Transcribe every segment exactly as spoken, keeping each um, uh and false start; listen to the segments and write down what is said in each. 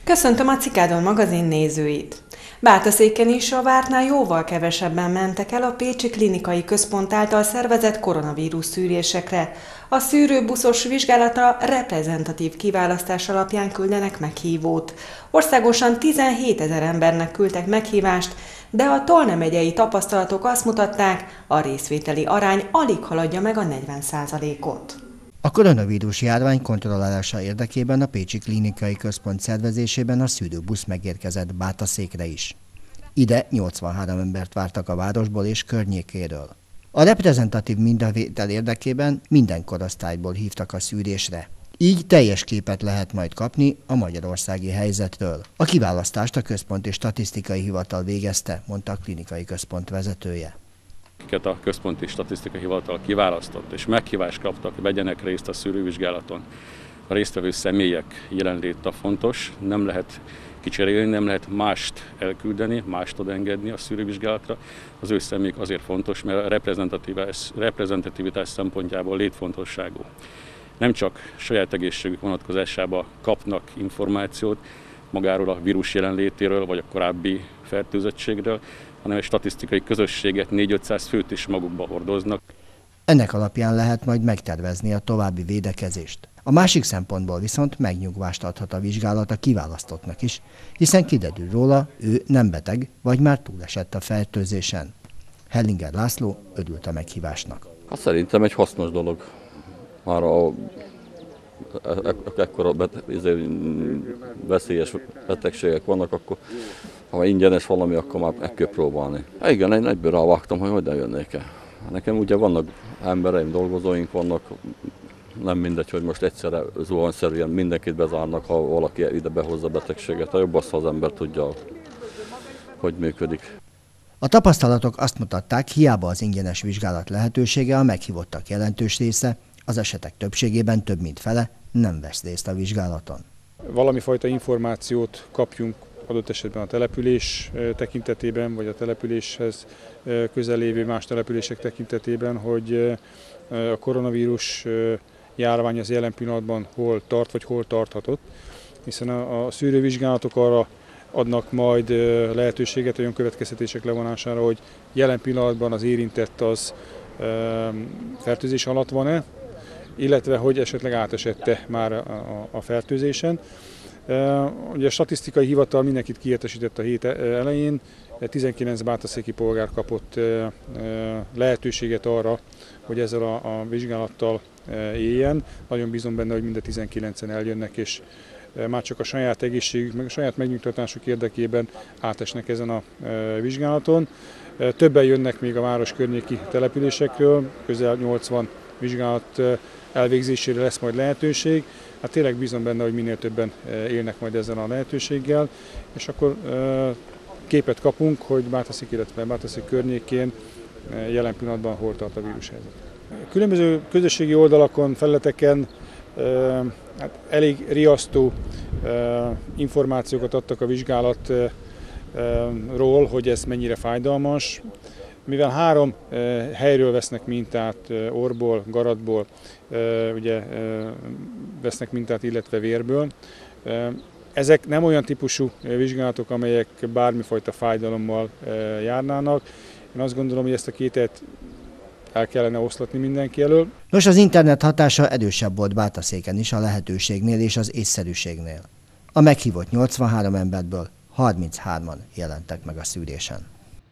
Köszöntöm a Cikádon magazin nézőit! Bátaszéken is a vártnál jóval kevesebben mentek el a Pécsi Klinikai Központ által szervezett koronavírus szűrésekre. A szűrőbuszos vizsgálatra reprezentatív kiválasztás alapján küldenek meghívót. Országosan tizenhétezer embernek küldtek meghívást, de a Tolna megyei tapasztalatok azt mutatták, a részvételi arány alig haladja meg a negyven százalékot. A koronavírus járvány kontrollálása érdekében a Pécsi Klinikai Központ szervezésében a szűrőbusz megérkezett Bátaszékre is. Ide nyolcvanhárom embert vártak a városból és környékéről. A reprezentatív mintavétel érdekében minden korosztályból hívtak a szűrésre. Így teljes képet lehet majd kapni a magyarországi helyzetről. A kiválasztást a Központi Statisztikai Hivatal végezte, mondta a klinikai központ vezetője. Akiket a Központi Statisztikai Hivatal kiválasztott és meghívást kaptak, hogy vegyenek részt a szűrővizsgálaton. A résztvevő személyek jelenléte fontos, nem lehet kicserélni, nem lehet mást elküldeni, mást odengedni a szűrővizsgálatra. Az ő személyük azért fontos, mert a reprezentativitás szempontjából létfontosságú. Nem csak saját egészségük vonatkozásában kapnak információt magáról a vírus jelenlétéről, vagy a korábbi fertőzöttségről, hanem egy statisztikai közösséget négy-ötszáz főt is magukba hordoznak. Ennek alapján lehet majd megtervezni a további védekezést. A másik szempontból viszont megnyugvást adhat a vizsgálat a kiválasztottnak is, hiszen kiderül róla, ő nem beteg, vagy már túlesett a fertőzésen. Hellinger László örült a meghívásnak. Hát szerintem egy hasznos dolog. Már a ekkora veszélyes betegségek vannak, akkor ha ingyenes valami, akkor már meg kell próbálni. Hát igen, én egyből rávágtam, hogy hogyan jönnék el. Nekem ugye vannak embereim, dolgozóink vannak, nem mindegy, hogy most egyszerre zuhanyszerűen mindenkit bezárnak, ha valaki ide behozza a betegséget. A jobb az, ha az ember tudja, hogy működik. A tapasztalatok azt mutatták, hiába az ingyenes vizsgálat lehetősége, a meghívottak jelentős része, az esetek többségében több mint fele nem vesz részt a vizsgálaton. Valami fajta információt kapjunk adott esetben a település tekintetében, vagy a településhez közel lévő más települések tekintetében, hogy a koronavírus járvány az jelen pillanatban hol tart, vagy hol tarthatott, hiszen a szűrővizsgálatok arra adnak majd lehetőséget olyan következtetések levonására, hogy jelen pillanatban az érintett az fertőzés alatt van-e, illetve hogy esetleg átesette már a, a fertőzésen. Ugye a statisztikai hivatal mindenkit kiértesített a hét elején, tizenkilenc bátaszéki polgár kapott lehetőséget arra, hogy ezzel a, a vizsgálattal éljen. Nagyon bízom benne, hogy mind a tizenkilencen eljönnek, és már csak a saját egészségük, meg a saját megnyugtatásuk érdekében átesnek ezen a vizsgálaton. Többen jönnek még a város környéki településekről, közel nyolcvan vizsgálat elvégzésére lesz majd lehetőség. Hát tényleg bízom benne, hogy minél többen élnek majd ezzel a lehetőséggel, és akkor képet kapunk, hogy Bátaszék, illetve Bátaszék környékén jelen pillanatban hol tart a vírushelyzet. Különböző közösségi oldalakon, felületeken hát elég riasztó információkat adtak a vizsgálatról, hogy ez mennyire fájdalmas. Mivel három helyről vesznek mintát, orból, garatból, ugye vesznek mintát, illetve vérből. Ezek nem olyan típusú vizsgálatok, amelyek bármifajta fájdalommal járnának. Én azt gondolom, hogy ezt a kételyt el kellene oszlatni mindenki elől. Nos, az internet hatása erősebb volt Bátaszéken is a lehetőségnél és az észszerűségnél. A meghívott nyolcvanhárom emberből harminchárman jelentek meg a szűrésen.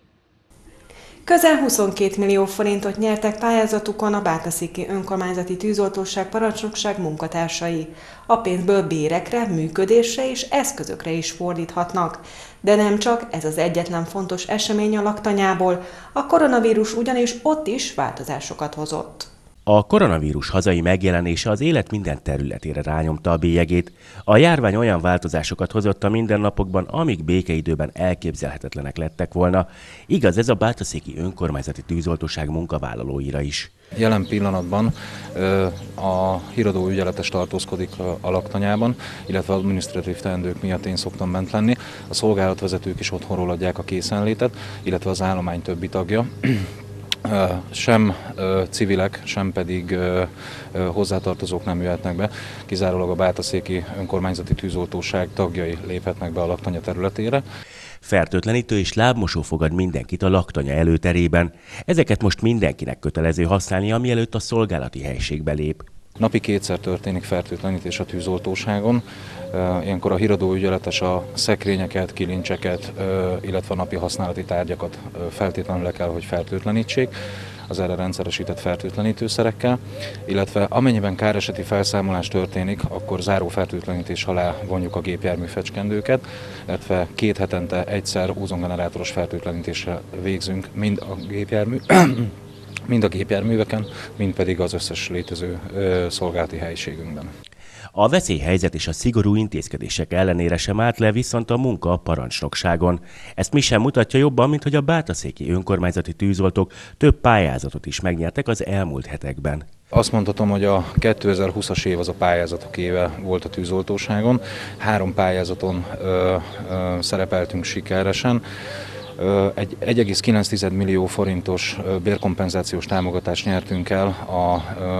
Közel huszonkét millió forintot nyertek pályázatukon a Bátaszéki Önkormányzati Tűzoltóság Parancsnokság munkatársai. A pénzből bérekre, működésre és eszközökre is fordíthatnak. De nem csak ez az egyetlen fontos esemény a laktanyából, a koronavírus ugyanis ott is változásokat hozott. A koronavírus hazai megjelenése az élet minden területére rányomta a bélyegét. A járvány olyan változásokat hozott a mindennapokban, amik békeidőben elképzelhetetlenek lettek volna. Igaz ez a Bátaszéki Önkormányzati Tűzoltóság munkavállalóira is. Jelen pillanatban a híradó ügyeletes tartózkodik a laktanyában, illetve adminisztratív teendők miatt én szoktam bent lenni. A szolgálatvezetők is otthonról adják a készenlétet, illetve az állomány többi tagja. sem civilek, sem pedig hozzátartozók nem jöhetnek be, kizárólag a Bátaszéki Önkormányzati Tűzoltóság tagjai léphetnek be a laktanya területére. Fertőtlenítő és lábmosó fogad mindenkit a laktanya előterében. Ezeket most mindenkinek kötelező használnia, mielőtt a szolgálati helységbe lép. Napi kétszer történik fertőtlenítés a tűzoltóságon. Ilyenkor a híradó ügyeletes a szekrényeket, kilincseket, illetve a napi használati tárgyakat feltétlenül le kell, hogy fertőtlenítsék az erre rendszeresített fertőtlenítőszerekkel, illetve amennyiben káreseti felszámolás történik, akkor záró fertőtlenítés alá vonjuk a gépjármű fecskendőket, illetve két hetente egyszer ózongenerátoros fertőtlenítésre végzünk mind a gépjármű, mind a gépjárműveken, mind pedig az összes létező ö, szolgálati helyiségünkben. A veszélyhelyzet és a szigorú intézkedések ellenére sem állt le viszont a munka a parancsnokságon. Ezt mi sem mutatja jobban, mint hogy a bátaszéki önkormányzati tűzoltók több pályázatot is megnyertek az elmúlt hetekben. Azt mondhatom, hogy a kétezer-húszas év az a pályázatok éve volt a tűzoltóságon. Három pályázaton ö, ö, szerepeltünk sikeresen. Egy egy egész kilenc millió forintos bérkompenzációs támogatást nyertünk el a,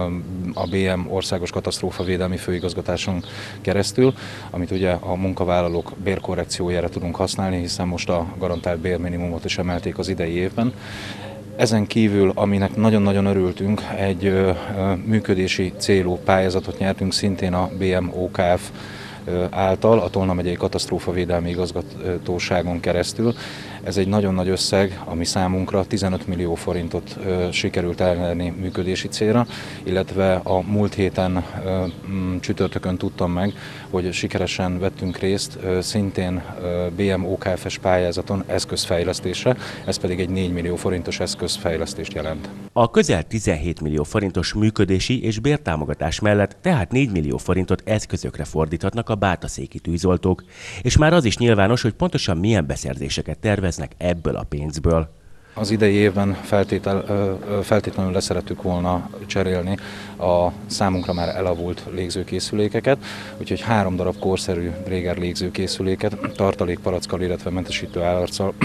a bé em Országos Katasztrófavédelmi Főigazgatáson keresztül, amit ugye a munkavállalók bérkorrekciójára tudunk használni, hiszen most a garantált bérminimumot is emelték az idei évben. Ezen kívül, aminek nagyon-nagyon örültünk, egy ö, működési célú pályázatot nyertünk szintén a bé em o ká ef által, a Tolna megyei Katasztrófavédelmi Igazgatóságon keresztül. Ez egy nagyon nagy összeg, ami számunkra tizenöt millió forintot ö, sikerült elnyerni működési célra, illetve a múlt héten ö, m, csütörtökön tudtam meg, hogy sikeresen vettünk részt ö, szintén ö, bé em o ká ef-es pályázaton eszközfejlesztésre, ez pedig egy négy millió forintos eszközfejlesztést jelent. A közel tizenhét millió forintos működési és bértámogatás mellett tehát négy millió forintot eszközökre fordíthatnak a bátaszéki tűzoltók, és már az is nyilvános, hogy pontosan milyen beszerzéseket terveznek ebből a pénzből. Az idei évben feltétel, feltétlenül leszerettük volna cserélni a számunkra már elavult légzőkészülékeket, úgyhogy három darab korszerű Dräger légzőkészüléket, tartalékpalackkal, illetve mentesítő állarccal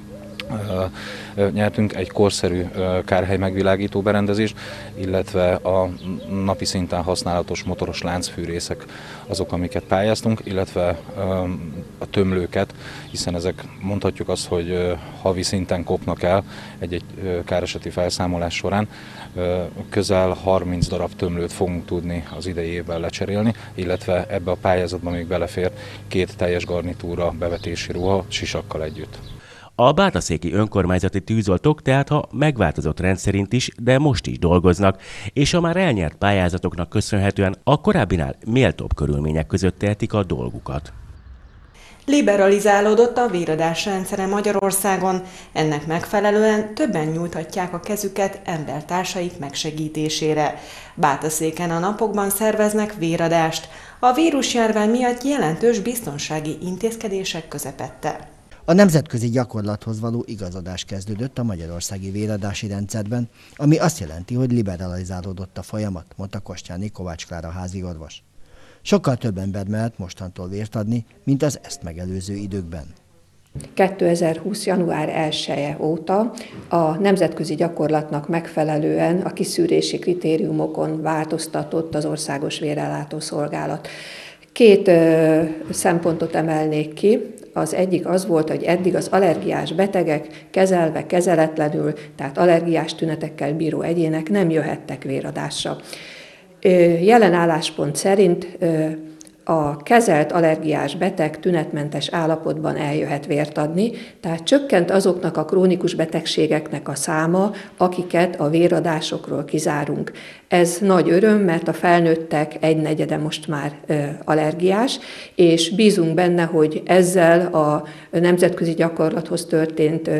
nyertünk, egy korszerű kárhely megvilágító berendezést, illetve a napi szinten használatos motoros láncfűrészek azok, amiket pályáztunk, illetve a tömlőket, hiszen ezek mondhatjuk azt, hogy havi szinten kopnak el egy-egy káreseti felszámolás során. Közel harminc darab tömlőt fogunk tudni az idei évben lecserélni, illetve ebbe a pályázatban még belefér két teljes garnitúra bevetési ruha sisakkal együtt. A bátaszéki önkormányzati tűzoltók tehát ha megváltozott rendszerint is, de most is dolgoznak, és a már elnyert pályázatoknak köszönhetően a korábbinál méltóbb körülmények között tehetik a dolgukat. Liberalizálódott a véradás rendszere Magyarországon, ennek megfelelően többen nyújthatják a kezüket embertársaik megsegítésére. Bátaszéken a napokban szerveznek véradást, a vírusjárvány miatt jelentős biztonsági intézkedések közepette. A nemzetközi gyakorlathoz való igazodás kezdődött a magyarországi véradási rendszerben, ami azt jelenti, hogy liberalizálódott a folyamat, mondta Kostyáni Kovács Klára háziorvos. Sokkal több ember mehet mostantól vért adni, mint az ezt megelőző időkben. kétezer-húsz. január elseje óta a nemzetközi gyakorlatnak megfelelően a kiszűrési kritériumokon változtatott az Országos Vérellátó Szolgálat. Két ö, szempontot emelnék ki. Az egyik az volt, hogy eddig az allergiás betegek kezelve, kezeletlenül, tehát allergiás tünetekkel bíró egyének nem jöhettek véradásra. Jelen álláspont szerint a kezelt allergiás beteg tünetmentes állapotban eljöhet vért adni, tehát csökkent azoknak a krónikus betegségeknek a száma, akiket a véradásokról kizárunk. Ez nagy öröm, mert a felnőttek egynegyede most már allergiás, és bízunk benne, hogy ezzel a nemzetközi gyakorlathoz történt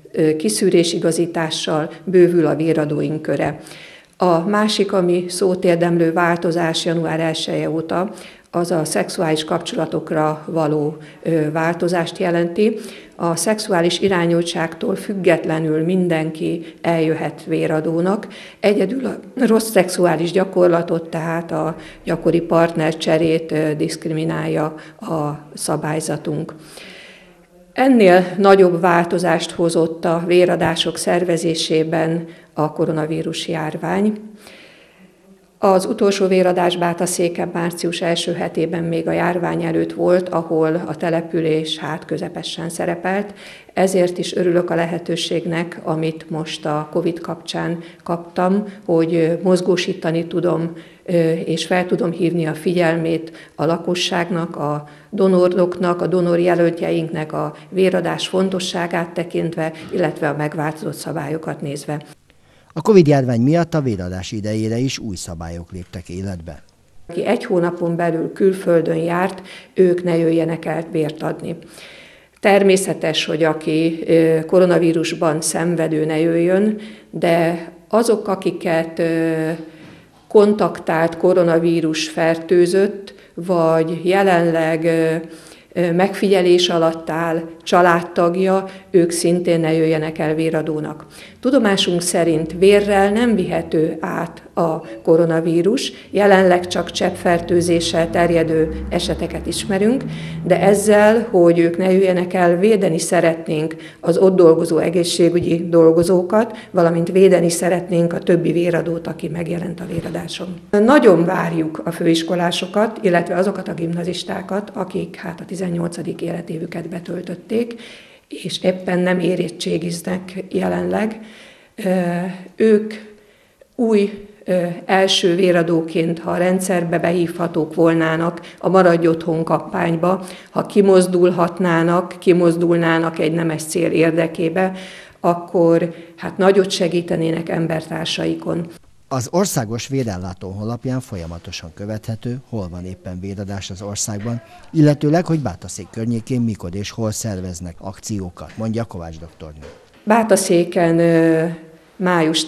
kiszűrésigazítással bővül a véradóink köre. A másik, ami szót érdemlő változás január elseje óta, az a szexuális kapcsolatokra való ö, változást jelenti. A szexuális irányultságtól függetlenül mindenki eljöhet véradónak. Egyedül a rossz szexuális gyakorlatot, tehát a gyakori partnercserét ö, diszkriminálja a szabályzatunk. Ennél nagyobb változást hozott a véradások szervezésében a koronavírus járvány. Az utolsó véradás Bátaszéken március első hetében még a járvány előtt volt, ahol a település hát közepesen szerepelt. Ezért is örülök a lehetőségnek, amit most a Covid kapcsán kaptam, hogy mozgósítani tudom és fel tudom hívni a figyelmét a lakosságnak, a donoroknak, a donorjelöltjeinknek a véradás fontosságát tekintve, illetve a megváltozott szabályokat nézve. A Covid-járvány miatt a véradás idejére is új szabályok léptek életbe. Aki egy hónapon belül külföldön járt, ők ne jöjjenek el vért adni. Természetes, hogy aki koronavírusban szenvedő ne jöjjön, de azok, akiket kontaktált koronavírus fertőzött, vagy jelenleg megfigyelés alatt áll családtagja, ők szintén ne jöjjenek el véradónak. Tudomásunk szerint vérrel nem vihető át a koronavírus, jelenleg csak cseppfertőzéssel terjedő eseteket ismerünk, de ezzel, hogy ők ne jöjjenek el, védeni szeretnénk az ott dolgozó egészségügyi dolgozókat, valamint védeni szeretnénk a többi véradót, aki megjelent a véradáson. Nagyon várjuk a főiskolásokat, illetve azokat a gimnazistákat, akik hát a tizennyolcadik életévüket betöltötték, és éppen nem érettségiznek jelenleg. Ők új első véradóként, ha a rendszerbe behívhatók volnának a Maradj Otthon kampányba, ha kimozdulhatnának, kimozdulnának egy nemes cél érdekébe, akkor hát nagyot segítenének embertársaikon. Az országos vérellátó honlapján folyamatosan követhető, hol van éppen véradás az országban, illetőleg, hogy Bátaszék környékén mikor és hol szerveznek akciókat, mondja Kovács doktornő. Bátaszéken május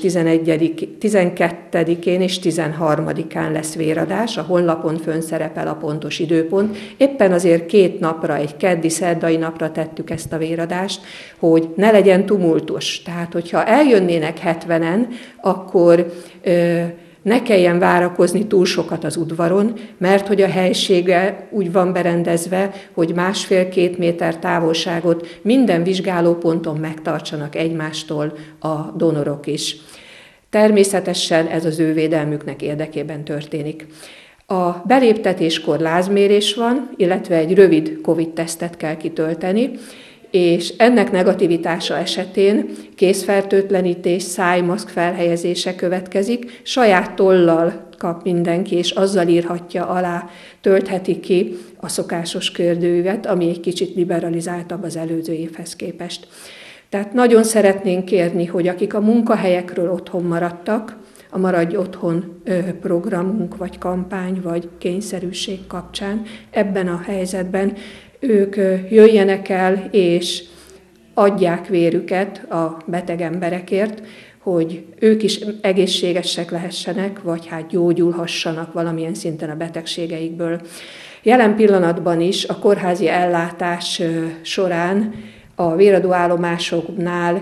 tizenkettedikén és tizenharmadikán lesz véradás, a honlapon fönn szerepel a pontos időpont. Éppen azért két napra, egy keddi, szerdai napra tettük ezt a véradást, hogy ne legyen tumultus. Tehát, hogyha eljönnének hetvenen, akkor ö, ne kelljen várakozni túl sokat az udvaron, mert hogy a helysége úgy van berendezve, hogy másfél-két méter távolságot minden vizsgálóponton megtartsanak egymástól a donorok is. Természetesen ez az ő védelmüknek érdekében történik. A beléptetéskor lázmérés van, illetve egy rövid Covid-tesztet kell kitölteni, és ennek negativitása esetén kézfertőtlenítés, szájmaszk felhelyezése következik, saját tollal kap mindenki, és azzal írhatja alá, töltheti ki a szokásos kérdőívet, ami egy kicsit liberalizáltabb az előző évhez képest. Tehát nagyon szeretnénk kérni, hogy akik a munkahelyekről otthon maradtak, a Maradj Otthon programunk, vagy kampány, vagy kényszerűség kapcsán ebben a helyzetben ők jöjjenek el, és adják vérüket a beteg emberekért, hogy ők is egészségesek lehessenek, vagy hát gyógyulhassanak valamilyen szinten a betegségeikből. Jelen pillanatban is a kórházi ellátás során a véradóállomásoknál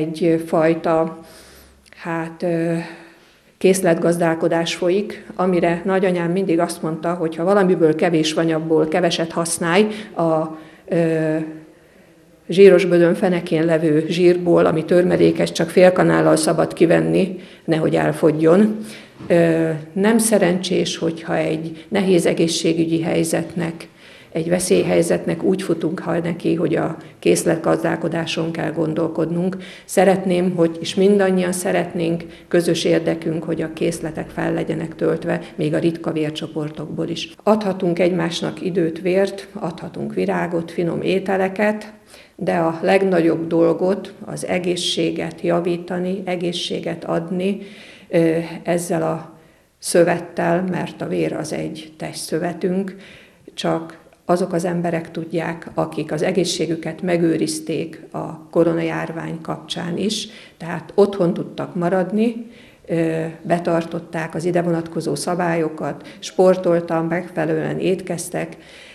egyfajta hát, készletgazdálkodás folyik, amire nagyanyám mindig azt mondta, hogy ha valamiből kevés van, abból keveset használj, a ö, zsíros bödön fenekén levő zsírból, ami törmelékes, csak félkanállal szabad kivenni, nehogy elfogjon. Ö, nem szerencsés, hogyha egy nehéz egészségügyi helyzetnek, egy veszélyhelyzetnek úgy futunk ha neki, hogy a készletgazdálkodáson kell gondolkodnunk. Szeretném, hogy, és mindannyian szeretnénk, közös érdekünk, hogy a készletek fel legyenek töltve, még a ritka vércsoportokból is. Adhatunk egymásnak időt, vért, adhatunk virágot, finom ételeket, de a legnagyobb dolgot, az egészséget javítani, egészséget adni ezzel a szövettel, mert a vér az egy testszövetünk, csak azok az emberek tudják, akik az egészségüket megőrizték a koronajárvány kapcsán is, tehát otthon tudtak maradni, betartották az ide vonatkozó szabályokat, sportoltan, megfelelően étkeztek.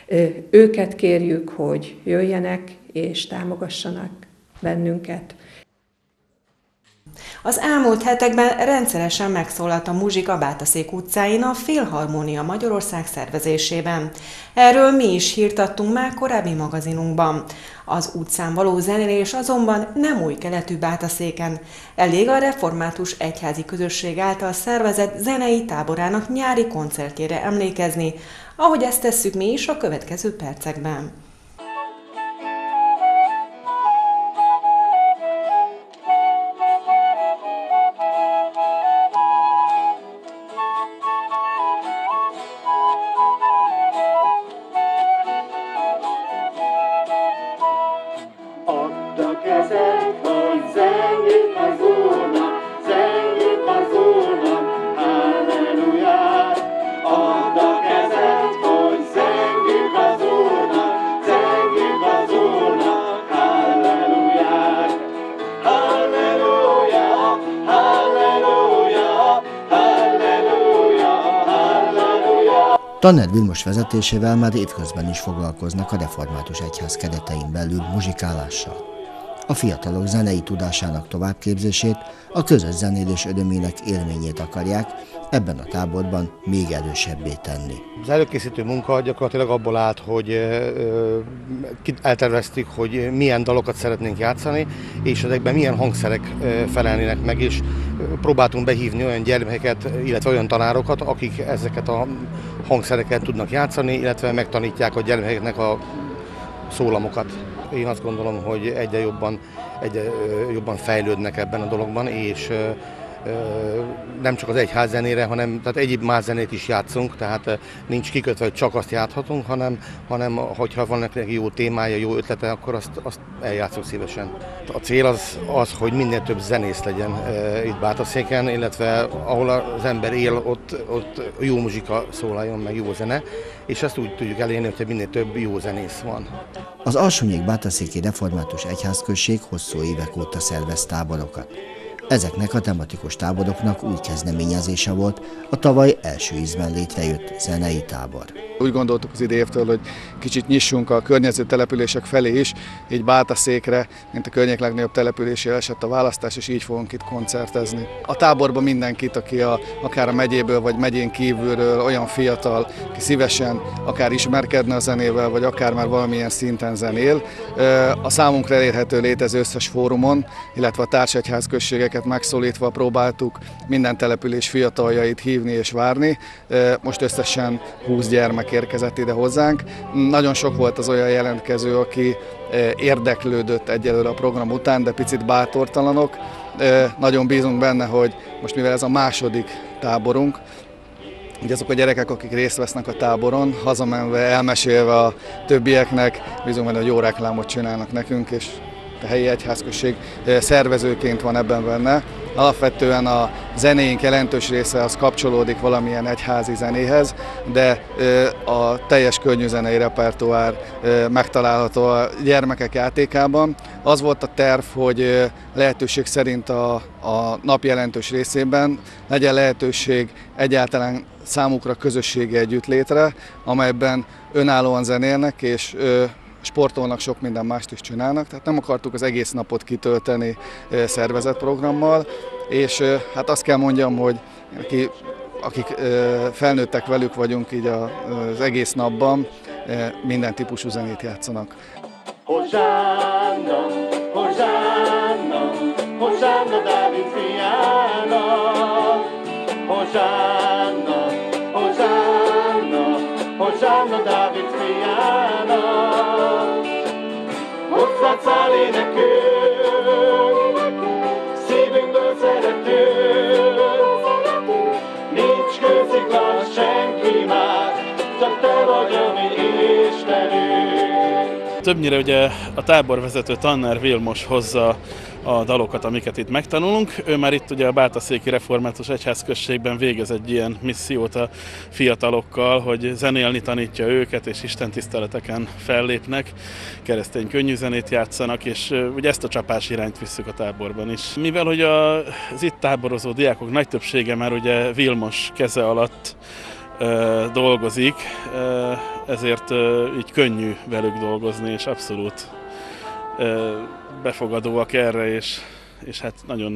Őket kérjük, hogy jöjjenek és támogassanak bennünket. Az elmúlt hetekben rendszeresen megszólalt a muzsika Bátaszék utcáin a Filharmónia Magyarország szervezésében. Erről mi is hírt adtunk már korábbi magazinunkban. Az utcán való zenélés azonban nem új keletű Bátaszéken. Elég a református egyházi közösség által szervezett zenei táborának nyári koncertjére emlékezni, ahogy ezt tesszük mi is a következő percekben. Tanner Vilmos vezetésével már évközben is foglalkoznak a református egyház keretein belül muzsikálással. A fiatalok zenei tudásának továbbképzését, a közös zenélés örömének élményét akarják ebben a táborban még erősebbé tenni. Az előkészítő munka gyakorlatilag abból állt, hogy elterveztük, hogy milyen dalokat szeretnénk játszani, és ezekben milyen hangszerek felelnének meg, és próbáltunk behívni olyan gyermekeket, illetve olyan tanárokat, akik ezeket a hangszereket tudnak játszani, illetve megtanítják a gyermekeknek a szólamokat. Én azt gondolom, hogy egyre jobban, egyre jobban fejlődnek ebben a dologban, és nem csak az egyház zenére, hanem tehát egyéb más zenét is játszunk, tehát nincs kikötve, hogy csak azt játhatunk, hanem, hanem hogyha van neki jó témája, jó ötlete, akkor azt, azt eljátszunk szívesen. A cél az, az, hogy minél több zenész legyen e, itt Bátaszéken, illetve ahol az ember él, ott, ott jó muzsika szólaljon, meg jó zene, és ezt úgy tudjuk elérni, hogy minél több jó zenész van. Az Alsónyék-Bátaszéki Református Egyházközség hosszú évek óta szervez táborokat. Ezeknek a tematikus táboroknak új kezdeményezése volt a tavaly első ízben létrejött zenei tábor. Úgy gondoltuk az idei évtől, hogy kicsit nyissunk a környező települések felé is, így Bátaszékre, mint a környék legnagyobb településére esett a választás, és így fogunk itt koncertezni. A táborban mindenkit, aki a, akár a megyéből vagy megyén kívülről, olyan fiatal, aki szívesen akár ismerkedne a zenével, vagy akár már valamilyen szinten zenél. A számunkra elérhető létező összes fórumon, illetve a társegyházközségeket megszólítva próbáltuk minden település fiataljait hívni és várni. Most összesen húsz gyermek érkezett ide hozzánk. Nagyon sok volt az olyan jelentkező, aki érdeklődött egyelőre a program után, de picit bátortalanok. Nagyon bízunk benne, hogy most mivel ez a második táborunk, hogy azok a gyerekek, akik részt vesznek a táboron, hazamenve, elmesélve a többieknek, bízunk benne, hogy jó reklámot csinálnak nekünk, és a helyi egyházközség szervezőként van ebben benne. Alapvetően a zenéink jelentős része az kapcsolódik valamilyen egyházi zenéhez, de a teljes könnyűzenei repertoár megtalálható a gyermekek játékában. Az volt a terv, hogy lehetőség szerint a, a nap jelentős részében legyen lehetőség egyáltalán számukra közösségi együttlétre, amelyben önállóan zenélnek és sportolnak, sok minden mást is csinálnak, tehát nem akartuk az egész napot kitölteni szervezett programmal, és hát azt kell mondjam, hogy akik, akik felnőttek velük vagyunk így az egész napban, minden típusú zenét játszanak. Hosanna, Hosanna, Hosanna Dávid fiának, Hosanna, Hosanna, Hosanna Dávid fiának. Hozzá száll énekünk, szívünkből szeretünk, nincs kőszikla senki más, csak te vagy a mi Istenünk. Többnyire ugye a táborvezető Tanner Vilmos hozza a dalokat, amiket itt megtanulunk. Ő már itt ugye a Bátaszéki Református Egyházközségben végez egy ilyen missziót a fiatalokkal, hogy zenélni tanítja őket, és istentiszteleteken fellépnek, keresztény könnyűzenét játszanak, és ugye ezt a csapás irányt visszük a táborban is. Mivel hogy az itt táborozó diákok nagy többsége már ugye Vilmos keze alatt uh, dolgozik, uh, ezért uh, így könnyű velük dolgozni, és abszolút uh, befogadóak erre, és, és hát nagyon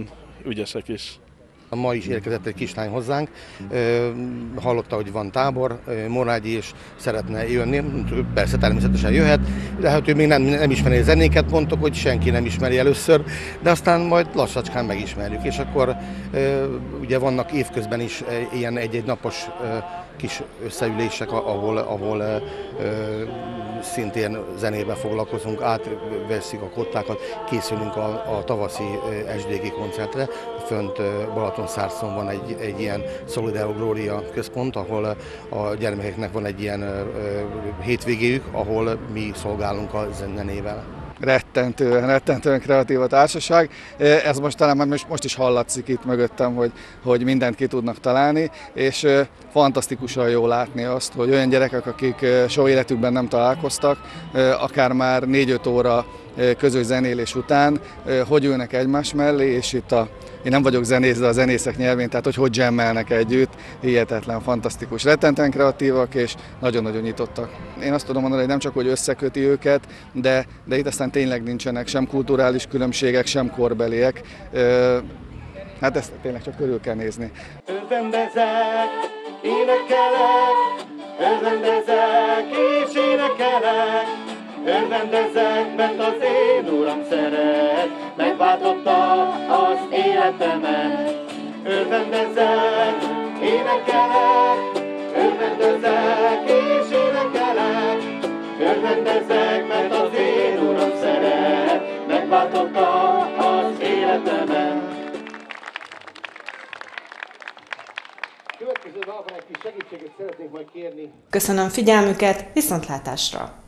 ügyesek is. Ma is érkezett egy kislány hozzánk, hallotta, hogy van tábor, Morágyi, és szeretne jönni, persze természetesen jöhet, de hát ő még nem, nem ismeri a zenéket, mondtuk, hogy senki nem ismeri először, de aztán majd lassacskán megismerjük, és akkor ugye vannak évközben is ilyen egy-egy napos kis összeülések, ahol, ahol ö, szintén zenével foglalkozunk, átveszik a kottákat, készülünk a, a tavaszi es dé gé koncertre. Fönt Balatonszárszon van egy, egy ilyen Solideo Gloria központ, ahol a gyermekeknek van egy ilyen ö, hétvégéjük, ahol mi szolgálunk a zenével. Rettentően, rettentően kreatív a társaság. Ez most talán már most is hallatszik itt mögöttem, hogy, hogy mindent ki tudnak találni, és fantasztikusan jó látni azt, hogy olyan gyerekek, akik soha életükben nem találkoztak, akár már négy-öt óra közös zenélés után, hogy ülnek egymás mellé, és itt a, én nem vagyok zenész, de a zenészek nyelvén, tehát hogy hogy jammelnek együtt, hihetetlen, fantasztikus, rettentően kreatívak és nagyon-nagyon nyitottak. Én azt tudom mondani, hogy nem csak hogy összeköti őket, de, de itt aztán tényleg nincsenek sem kulturális különbségek, sem korbeliek. Hát ezt tényleg csak körül kell nézni. Örvendezek, énekelek, örvendezek és énekelek. Örvendezek, mert az én Uram szeret, megváltotta az életemet. Örvendezek, énekelek, örvendezek és énekelek. Örvendezek, mert az én Uram szeret, megváltotta az életemet. Következő dalban egy kis segítséget szeretnénk majd kérni. Köszönöm figyelmüket, viszontlátásra!